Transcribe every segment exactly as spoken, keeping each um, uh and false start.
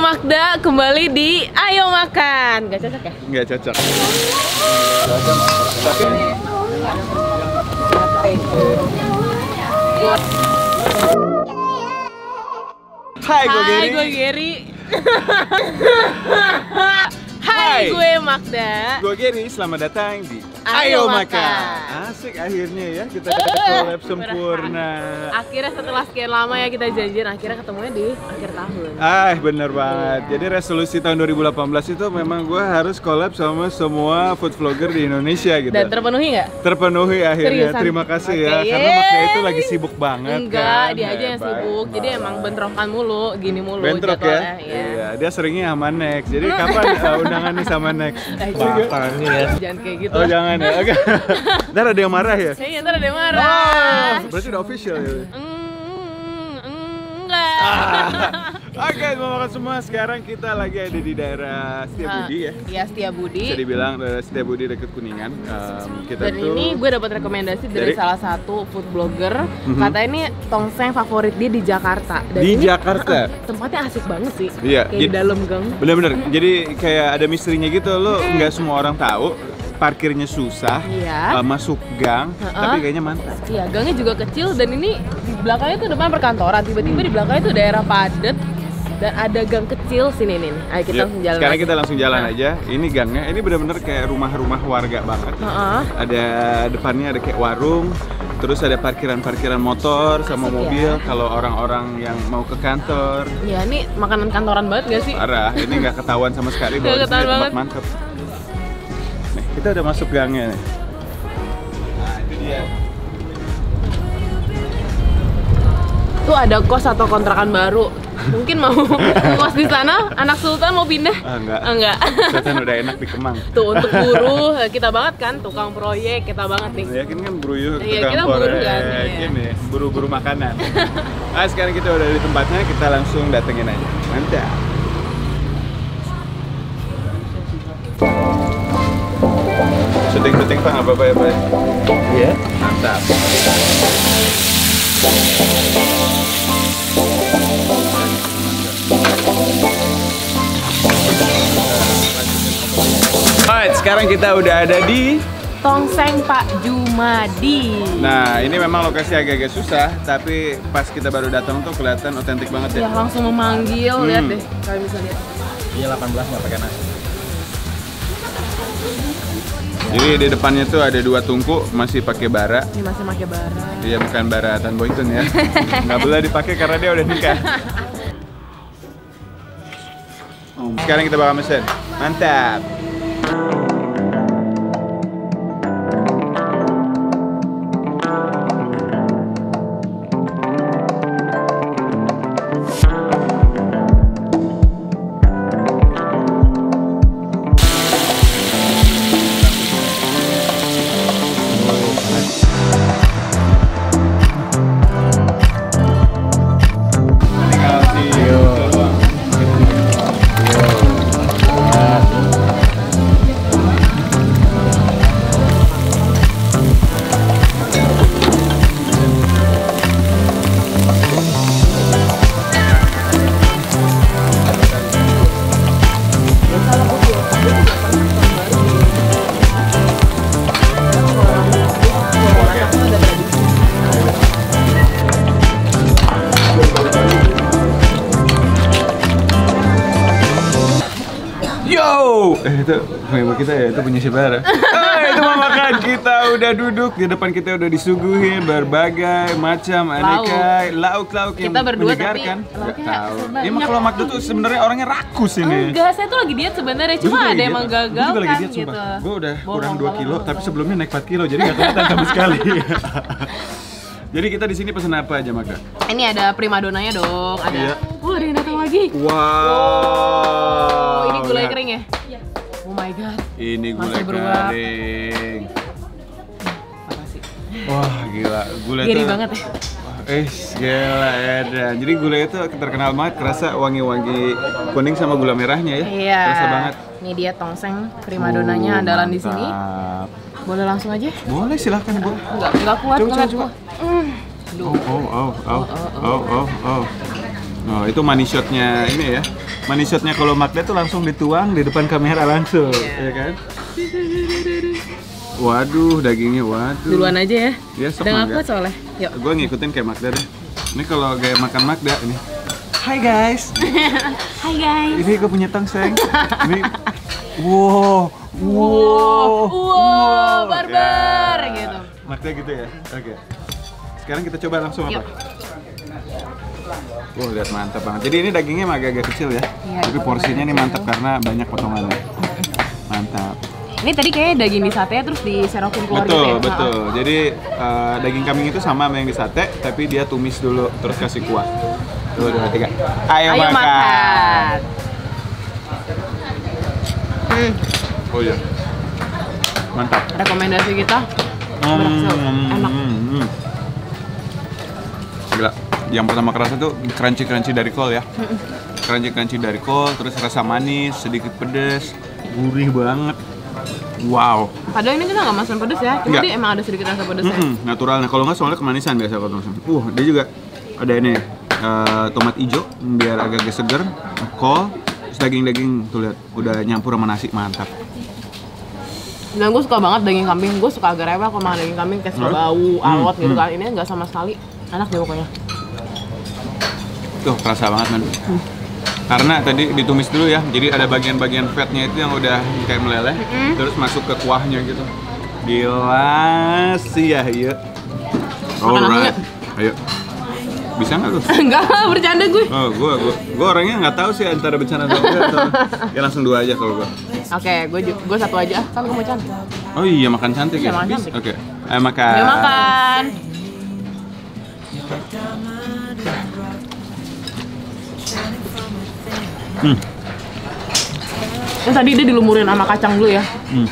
Magda kembali di Ayo Makan. Gak cocok ya? Nggak cocok. Hai, gue Geri. Hai, gue Geri. Hai, gue Magda. Gue Geri, selamat datang di Ayo Ayo Makan. Makan. Asik akhirnya ya, kita dapat collab sempurna. Akhirnya setelah sekian lama ya kita janjian, akhirnya ketemunya di akhir tahun. Ah, bener banget. Jadi resolusi tahun dua ribu delapan belas itu memang gue harus collab sama semua food vlogger di Indonesia gitu. Dan terpenuhi nggak? Terpenuhi akhirnya. Seriusan? Terima kasih Oke, ya, karena yeay. Magda itu lagi sibuk banget. Enggak, kan. dia aja yang Hebat sibuk. Jadi banget. emang bentrokan mulu, gini mulu Bentrok ya? jadwalnya, iya. Iya, dia seringnya sama Next. Jadi kapan uh, undangannya sama Next? Eh, juga. Apaan ya? Jangan kayak gitu. Oh jangan ya, oke. Ntar ada yang marah ya? Saya ntar ada yang marah. Oh, berarti udah official ya? Mm, enggak. Oke, terima kasih semua. Sekarang kita lagi ada di daerah Setiabudi ya. Iya, Setiabudi. Bisa dibilang daerah Setiabudi dekat Kuningan. Um, kita Dan tuh ini gue dapat rekomendasi dari, Dari? salah satu food blogger. Mhm. Katanya ini tongseng favorit dia di Jakarta. Dan Di ini, Jakarta? uh, tempatnya asik banget sih. Iya, Kayak di jadi- dalam gang. bener-bener. Jadi kayak ada misterinya gitu. Lo nggak semua orang tahu. Parkirnya susah, Iya. uh, masuk gang, Uh-uh. tapi kayaknya mantap. Iya, gangnya juga kecil dan ini di belakangnya tuh depan perkantoran. Tiba-tiba di belakangnya tuh daerah padat dan ada gang kecil sini nih. Ayo kita Yuk, langsung jalan. sekarang aja. kita langsung jalan Nah. aja. Ini gangnya, ini bener-bener kayak rumah-rumah warga banget. Heeh. Ada depannya ada kayak warung, terus ada parkiran-parkiran motor sama Asik ya. mobil. Kalau orang-orang yang mau ke kantor, Ya ini makanan kantoran banget gak sih? parah. Ini nggak ketahuan sama sekali Nggak bahwa di sini ketahuan tempat banget. mantep. Nih, kita udah masuk gangnya nih. Nah, itu dia. Tuh ada kos atau kontrakan baru. Mungkin mau kos di sana, anak sultan mau pindah? Ah, enggak. Ah, enggak. Kelihatan udah enak di Kemang. Tuh untuk buruh kita banget kan, tukang proyek kita banget nih. Yakin kan buru Iya, tukang kita buru proyek, kan, iya. ini buru-buru makanan. Nah, sekarang kita udah di tempatnya, kita langsung datengin aja. Mantap. Syuting-syuting Pak, nggak apa-apa ya Pak? Iya. Mantap. Alright, sekarang kita udah ada di. Tongseng Pak Jumadi. Nah, ini memang lokasi agak-agak susah, tapi pas kita baru datang tuh kelihatan otentik banget Ya ya. langsung memanggil, Hmm. lihat deh. Kalian bisa lihat. Iya delapan belas nggak pakai nasi. Jadi di depannya tuh ada dua tungku masih pakai bara. Ini masih pakai bara. Dia bukan bara Tan Boyton ya. Nggak boleh dipakai karena dia udah nikah. Sekarang kita bakal mesen. Mantap. Tinggal si doang. Yo, eh itu memang kita ya, itu punya si Bara. Eh, itu mau makan, kita udah duduk di depan, kita udah disuguhin berbagai macam aneka lauk-lauk yang Kita berdua menyegarkan. tapi Nggak lauknya tahu. banyak. Ya, emang kalau Magda tuh sebenarnya orangnya rakus ini. Enggak, saya tuh lagi diet sebenarnya, Gua cuma juga ada lagi emang diet. gagal Gua juga lagi kan diet, gitu. sumpah. Gue udah Bohong, kurang dua bohong, kilo, bohong. tapi sebelumnya naik empat kilo, jadi nggak kelihatan sama sekali. Jadi kita di sini pesen apa aja, Magda? Ini ada primadonanya dong, ada. Iya. Oh, ada yang datang lagi. Wow. Oh, ini gulai lihat. kering ya? Iya. Oh my god. Ini gulai Masih beruap. kering. Apa sih? Wah, gila. Gulai Geri tuh. banget ya. Eh, gila ya. Jadi gulai itu terkenal banget, kerasa wangi-wangi kuning sama gula merahnya ya. Iya. Kerasa banget. Ini dia tongseng primadonanya andalan di sini. Mantap. Boleh langsung aja? Boleh, silahkan Bu. Enggak, enggak kuat, Coba, enggak coba, kuat. Mm. Duh. Oh, oh, oh, oh, oh, oh, oh. Oh, itu money shotnya ini ya. Money shotnya kalau Magda tuh langsung dituang di depan kamera langsung, Iya. ya kan? Waduh, dagingnya waduh. Duluan aja ya. Ya, sok Udah Magda. ngaku soalnya. Yuk. Gue ngikutin kayak Magda deh. Ini kalau gaya makan Magda ini. Hai guys. Hai guys. Ini gue punya tongseng. Ini wow, Wow, wow, barbar Ya. gitu. Magda gitu ya. Oke. Sekarang kita coba langsung apa? Yuk. Wah, lihat mantap banget. Jadi ini dagingnya emang agak-agak kecil ya. Iya, Tapi porsinya nih mantap karena banyak potongannya. Mantap. Ini tadi kayaknya daging di sate terus diserokin keluar Betul, gitu ya? betul. Jadi eh, daging kambing itu sama sama yang di sate, tapi dia tumis dulu terus kasih kuah. Dua, dua, tiga. Ayo, Ayo makan. makan. Hmm, Oh iya. Mantap. rekomendasi kita berhasil. Enak. hmm. Gila. Yang pertama kerasa tuh crunchy-crunchy dari kol ya. Crunchy-crunchy dari kol, terus rasa manis, sedikit pedes, gurih banget. Wow. Padahal ini kita nggak masakan pedes ya, cuma Nggak. dia emang ada sedikit rasa pedes ya. Mm-mm, naturalnya. Kalau nggak soalnya kemanisan biasa kalau langsung. Uh, dia juga ada ini eh, tomat hijau biar agak-agak seger, kol, terus daging-daging tuh lihat udah nyampur sama nasi, mantap. Dan gue suka banget daging kambing, gue suka agak rewel kalau makan daging kambing kayak suka Hmm. bau, alot Hmm, gitu hmm. kan. Ini nggak sama sekali, enak deh pokoknya. Tuh kerasa banget man. Karena tadi ditumis dulu ya, jadi ada bagian-bagian fatnya itu yang udah kayak meleleh, Mm-mm. terus masuk ke kuahnya gitu. Gila sih ya, iya. Makan Alright, ayo. Bisa nggak tuh? Enggak, bercanda gue. Oh, gua, gua, gua orangnya nggak tahu sih antara bercanda atau enggak. Atau... Ya langsung dua aja kalau gua. Oke, gue ju- gue satu aja, kan gue mau cantik. Oh iya makan cantik Iya, ya. makan Bis- cantik. Oke, ayo makan. Ayo makan. Hmm. Ini tadi dia dilumurin sama kacang dulu ya. Hmm.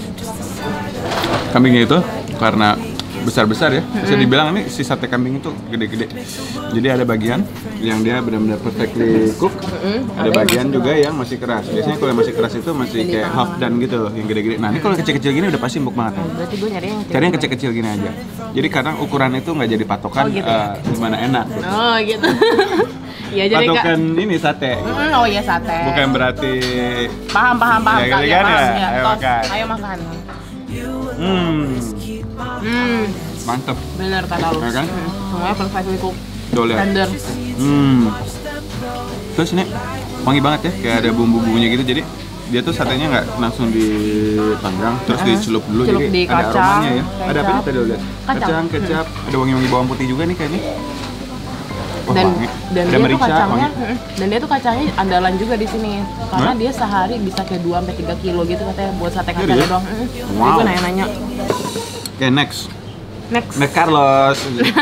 Kambingnya itu karena besar-besar ya, bisa dibilang ini si sate kambing itu gede-gede. Jadi ada bagian yang dia benar-benar perfectly cook, ada bagian juga yang masih keras. Biasanya kalau yang masih keras itu masih kayak half done gitu, yang gede-gede. Nah ini kalau kecil-kecil gini udah pasti empuk banget. Berarti gue nyari yang Cari yang kecil-kecil gini aja. Jadi kadang ukuran itu nggak jadi patokan Oh, gitu ya? eh, gimana enak. Gitu. Oh gitu. Iya jadi kak. Patokan ini sate. Mm, oh iya sate. Bukan berarti Paham paham paham. Ya, Kak. gitu Iya, kan paham. ya? Iya, Ayo tos. makan. Ayo makan. hmm, Hmm, mantep. bener kata lu. Ya kan? Hmm, semuanya perfectly cooked. Tuh lihat. Tender. Hmm. Terus ini wangi banget ya, kayak ada bumbu-bumbunya gitu. Jadi dia tuh satenya nggak langsung dipanggang, terus Ah, dicelup dulu. celup Jadi di ada kacang, aromanya ya. Ada apa kecap. tadi lo lihat? Kacang. Kacang, kecap. Ada wangi-wangi bawang putih juga nih kayaknya. Wah, Dan wangi. dan Ada dia tuh merica, kacangnya, wangi. mm, dan dia tuh kacangnya andalan juga di sini. Karena Hah? dia sehari bisa kayak dua sampai tiga kilo gitu katanya buat sate kacangnya Serius? doang. Mm. Jadi Wow. gue nanya-nanya. Oke, next. Next. Next Carlos.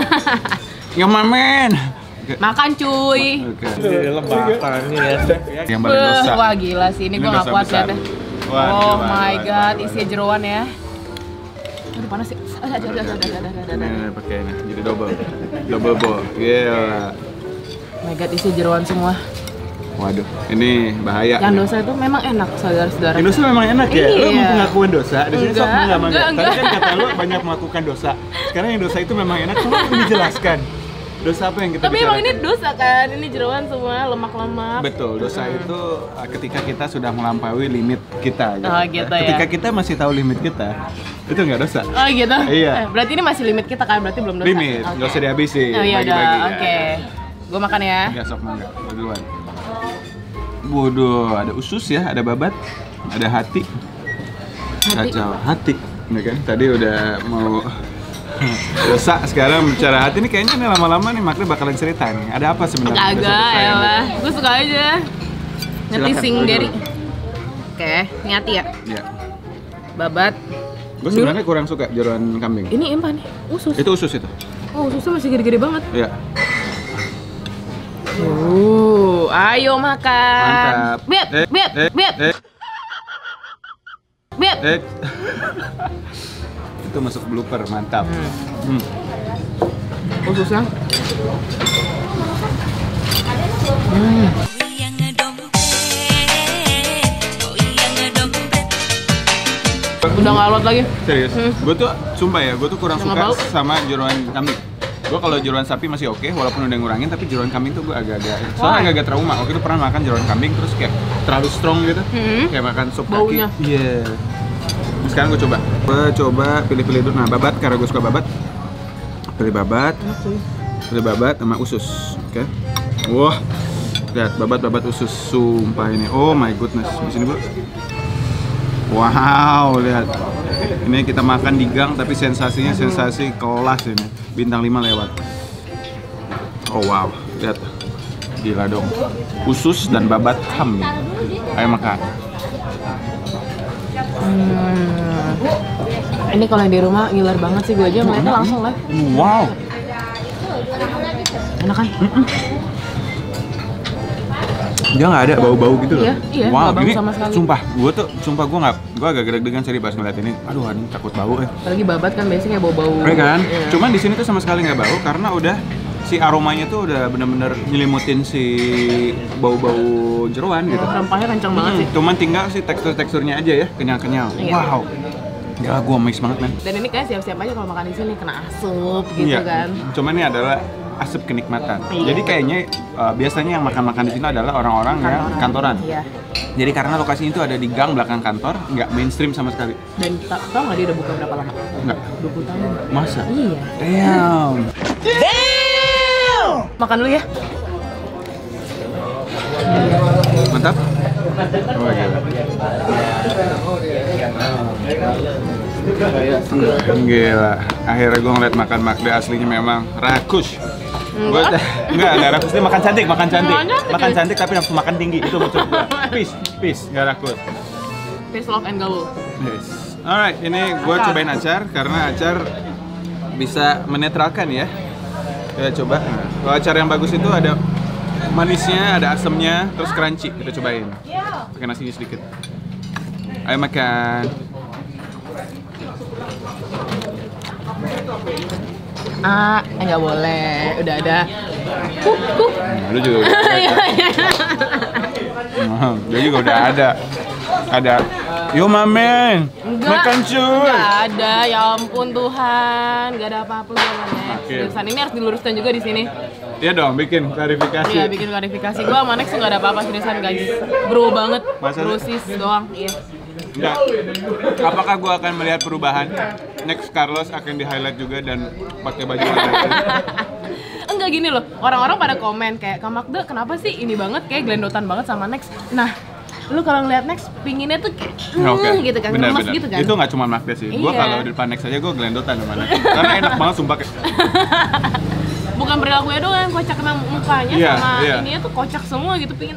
Yo my man. Oke. Makan cuy. Oke. Lebakan ya. Yang Beuh, berdosa. wah gila sih ini, Ini gue gak dosa kuat besar. liatnya. Waduh, Oh waduh, my waduh, god, waduh. isi jeroan ya. Aduh panas sih. Ada ada ada ada ada ada ada. Ini, ini pakai ini, jadi double. Double bowl. Iya. Oh my god, isi jeroan semua. Waduh, ini bahaya. Yang dosa itu memang enak, saudara-saudara. Indonesia memang enak ya? Lu Iya. mau pengakuan dosa? Di sini sok Enggak, enggak, enggak, Tadi enggak. kan kata lu banyak melakukan dosa. Sekarang yang dosa itu memang enak, cuma ini dijelaskan. Dosa apa yang kita Tapi emang bicarakan? ini dosa kan, ini jeroan semua lemak-lemak. Betul, dosa itu uh, ketika kita sudah melampaui limit kita. Gitu. Oh, gitu ya. Ketika kita masih tahu limit kita, itu nggak dosa. Oh gitu? Iya. Eh, berarti ini masih limit kita kan, berarti belum dosa? Limit, Oke. nggak usah dihabisin. Oh iya udah, bagi-bagi, ya. oke. Gue makan ya. Nggak sok mangga, lu duluan. Bodoh, ada usus ya, ada babat, ada hati. Hati. Kacau, hati. Ini kan tadi udah mau dosa, sekarang bicara hati nih kayaknya nih lama-lama nih Maknya bakalan cerita nih. Ada apa sebenarnya? Kagak, dosa-dosa ya yang- lah. Gue suka aja. Ngetising Silakan, dari. dulu. Oke, ini hati ya. Iya. Babat. Gue sebenarnya kurang suka jeroan kambing. Ini apa nih? Usus. Itu usus itu. Oh, ususnya masih gede-gede banget. Iya. Uh, ayo makan. Mantap. Biat, Eh, biat, eh, biat, eh, biat. eh. Itu masuk blooper, mantap. Hmm. Ususnya. Hmm. Udah nggak alot lagi. Serius? Hmm. Gue tuh sumpah ya, gue tuh kurang Nggak suka bau. sama jeroan kambing. Gue kalau jeroan sapi masih oke, walaupun udah ngurangin, tapi jeroan kambing tuh gue agak-agak, soalnya agak-agak trauma. Waktu itu pernah makan jeroan kambing terus kayak terlalu strong gitu, hmm. kayak makan sup kaki. Baunya. Iya. Yeah. Sekarang gue coba, gue coba pilih-pilih dulu. Nah, babat karena gue suka babat. Pilih babat, pilih babat sama usus, oke? Okay. Wah, lihat babat-babat usus, sumpah ini. Oh my goodness, di sini bro. Wow, lihat. Ini kita makan di gang, tapi sensasinya sensasi kelas ini. Bintang lima lewat. Oh wow, lihat. Gila dong. Usus dan babat ham. Ayo makan. Hmm. Ini kalau yang di rumah ngiler banget sih, gue aja ngeliatnya langsung lah. Wow. Enak kan? Mm-mm. Dia nggak ada bau-bau gitu loh. Iya, iya, wow, nggak bau ini sama sekali. Sumpah, gue tuh, sumpah gue nggak, gue agak deg-degan sih pas ngeliat ini. Aduh, ini takut bau ya. Apalagi babat kan biasanya bau-bau. Iya kan? Iya. Cuman di sini tuh sama sekali nggak bau karena udah si aromanya tuh udah bener-bener nyelimutin si bau-bau jeroan gitu. Rempahnya kencang banget Hmm, sih. cuman tinggal si tekstur-teksturnya aja ya, kenyal-kenyal. Iya. Wow. Gila, gue amazed banget men. Dan ini kayak siap-siap aja kalau makan di sini kena asup gitu Iya. kan. Cuman ini adalah asap kenikmatan. Iya. Jadi kayaknya uh, biasanya yang makan-makan di sini adalah orang-orang yang kantoran. Iya. Jadi karena lokasi itu ada di gang belakang kantor, nggak mainstream sama sekali. Dan ta- tau nggak dia udah buka berapa lama? Nggak. dua puluh tahun. Masa? Iya. Damn. Makan dulu ya. Mantap. Oh gila. Gila. Akhirnya gue ngeliat makan Magda aslinya memang rakus. Gue enggak, enggak rakus, dia makan cantik, makan cantik. Makan cantik tapi nafsu makan tinggi. Itu maksud gue. Peace, peace, enggak rakus. Peace, love, and gaul. Yes. Alright, ini gue cobain acar karena acar bisa menetralkan ya. Kita coba. Nah, kalau acar yang bagus itu ada manisnya, ada asamnya, terus crunchy. Kita cobain. Pakai nasinya sedikit. Ayo makan. Ah, eh, nggak boleh. Udah ada. Kuk, kuk. Nah, lu juga udah ada. Nah, dia juga udah ada. Ada. Yo mamen, makan cuy. Nggak ada. Ya ampun Tuhan, nggak ada apa-apa jawabannya. Oke. Seriusan ini harus diluruskan juga di sini. Iya dong, bikin klarifikasi. Iya, bikin klarifikasi. Gua sama Nex tuh nggak ada apa-apa seriusan guys. Bro banget. Masa Bro sih? sis doang. Iya. Enggak. Apakah gua akan melihat perubahan? Next Carlos akan di highlight juga dan pakai baju warna. Enggak gini loh. Orang-orang pada komen kayak Kak Magda kenapa sih ini banget kayak glendotan banget sama Nex. Nah, lu kalau ngeliat Nex pinginnya tuh kayak Ya, oke. mm, gitu kan, Benar, lemes benar. gitu kan. Itu nggak cuma Magda sih. Gua Iya. kalau di depan Next aja gua gelendotan sama Next. Karena enak banget sumpah kayak. Bukan perilakunya doang, kocak kena mukanya Iya, sama iya. ininya tuh kocak semua gitu, pingin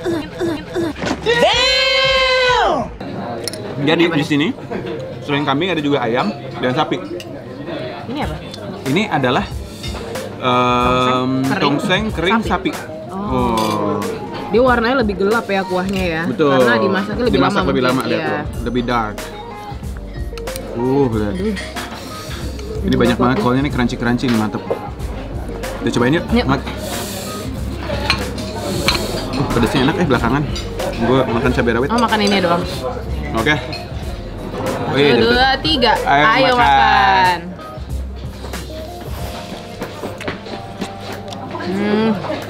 Jadi di sini selain kambing ada juga ayam dan sapi. Ini apa? Ini adalah um, Kering. tongseng kering sapi. Sapi. Oh. Dia warnanya lebih gelap ya kuahnya ya. Betul. Karena dimasaknya lebih Dimasak lama. lebih lama, mungkin. lihat Iya. tuh. Lebih dark. Uh, lihat. Ini banyak banget kolnya nih, crunchy-crunchy nih, mantep. Kita cobain yuk. Yuk. Mat. Uh, pedasnya enak eh belakangan. Gue makan cabai rawit. Oh, makan ini doang. Oke. Satu, Wih, dapet. dua, tiga. Ayo Ayo, makan. makan. Hmm.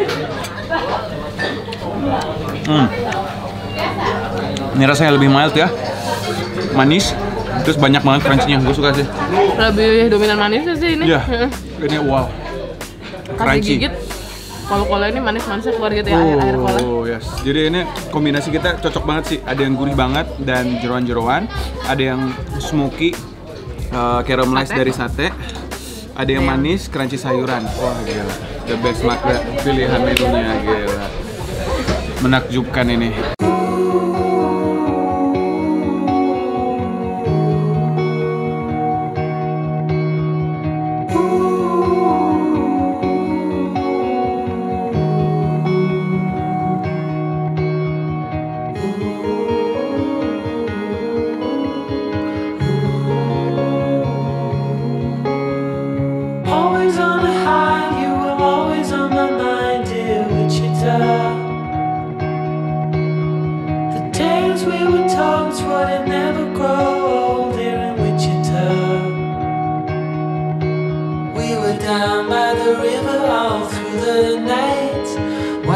Hmm. Ini rasanya lebih mild ya. Manis. Terus banyak banget crunchy-nya. Gue suka sih. Lebih dominan manisnya sih ini. Iya. Ini wow. Kasih Crunchy. gigit. Kalau kola ini manis-manisnya keluar gitu ya, air-air kola. Oh yes. Jadi ini kombinasi kita cocok banget sih. Ada yang gurih banget dan jeroan-jeroan. Ada yang smoky, uh, caramelized Sate. dari sate. Ada yang Ada yang- manis, crunchy sayuran. Wah gila. The best Magda pilihan menunya gila. Menakjubkan ini. Always on a high, you were always on my mind, dear Wichita.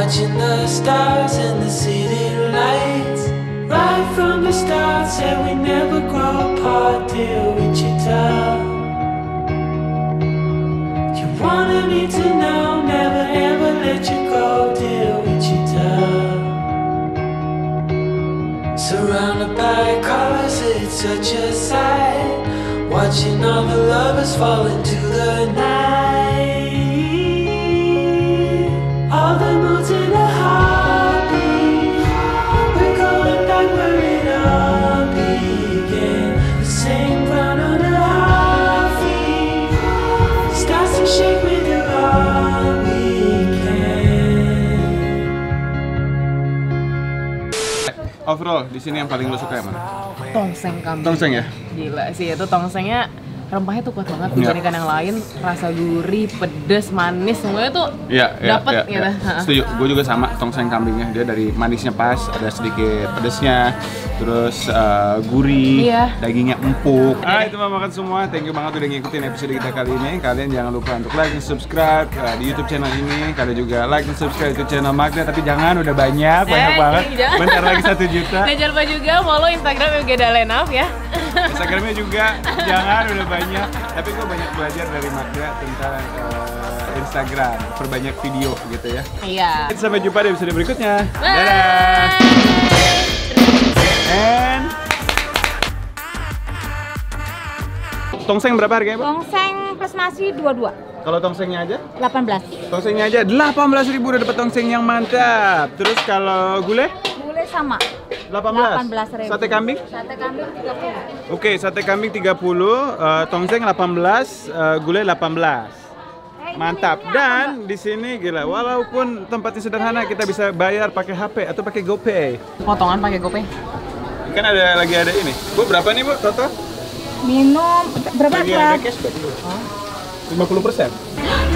watching the stars and the city lights. Right from the start, said we never grow apart, dear Wichita. You wanted me to know, never ever let you go, dear Wichita. Surrounded by colors, it's such a sight. Watching all the lovers fall into the night. All the moods in a heartbeat. We're going back where it all began. The same ground on the heartbeat. Starts to shake with you all we can. Overall, di sini yang paling lo suka yang mana? Tongseng kambing. Tongseng ya? Gila sih, itu tongsengnya rempahnya tuh kuat banget Iya. dibandingkan yang lain. Rasa gurih, pedes, manis, semuanya tuh Iya, iya, dapet iya, gitu. iya. Ha. Setuju. Gue juga sama tongseng kambingnya. Dia dari manisnya pas, ada sedikit pedesnya, terus eh, gurih, Iya. dagingnya empuk. Ah, itu mah makan semua. Thank you banget udah ngikutin episode kita kali ini. Kalian jangan lupa untuk like dan subscribe eh, di YouTube channel ini. Kalian juga like dan subscribe YouTube channel Magda. Tapi jangan, udah banyak, banyak Eh, banget. jangan. Bentar lagi satu juta. Dan jangan lupa juga follow Instagram M G Dalenaf ya. Instagramnya juga jangan, udah banyak. Tapi gue banyak belajar dari Magda tentang eh, Instagram, perbanyak video gitu ya. Iya. Sampai jumpa di episode berikutnya. Bye. Dadah. And tongseng berapa harganya, Bu? Tongseng plus nasi dua puluh dua, Kalau tongsengnya aja? delapan belas. Tongsengnya aja delapan belas ribu udah dapat tongseng yang mantap. Terus kalau gulai Gulai sama. delapan belas. delapan belas ribu. Sate kambing? Sate kambing tiga puluh. Oke, sate kambing tiga puluh, eh, tongseng delapan belas, eh, gulai delapan belas. Mantap. Dan di sini gila, walaupun tempatnya sederhana, kita bisa bayar pakai H P atau pakai GoPay. Potongan pakai GoPay. Kan ada lagi ada ini. Bu, berapa nih, Bu, total? Minum berapa Lagi ada berapa? cashback dulu. lima puluh persen.